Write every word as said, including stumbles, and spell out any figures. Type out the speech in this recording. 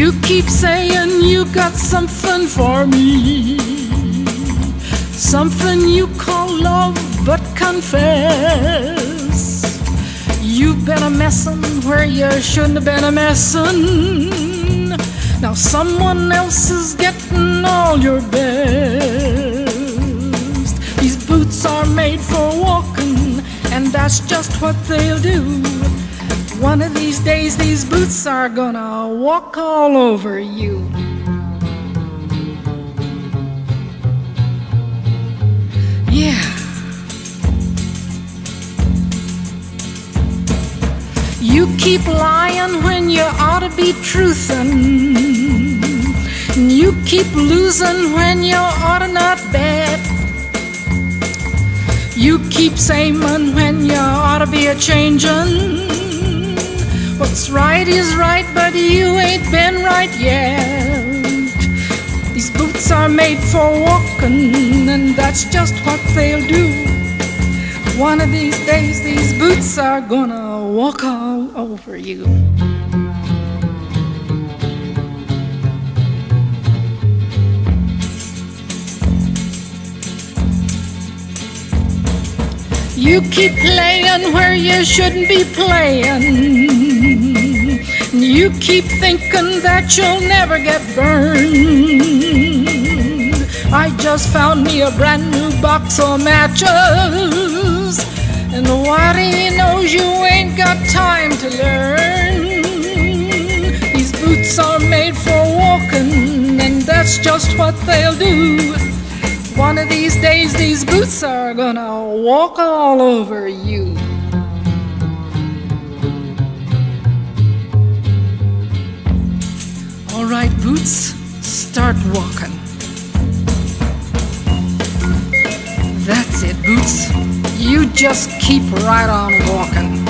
You keep saying you got something for me, something you call love, but confess you've been a messin' where you shouldn't have been a messin'. Now someone else is getting all your best. These boots are made for walking, and that's just what they'll do. One of these days these boots are gonna walk all over you. Yeah. You keep lying when you ought to be truthin'. You keep losing when you ought to not bet. You keep saying when you ought to be a changin'. What's right is right, but you ain't been right yet. These boots are made for walking, and that's just what they'll do. One of these days these boots are gonna walk all over you. You keep playing where you shouldn't be playing. You keep thinking that you'll never get burned. I just found me a brand new box of matches, and what he knows you ain't got time to learn. These boots are made for walking, and that's just what they'll do. One of these days these boots are gonna walk all over you. All right, boots, start walking. That's it, boots. You just keep right on walking.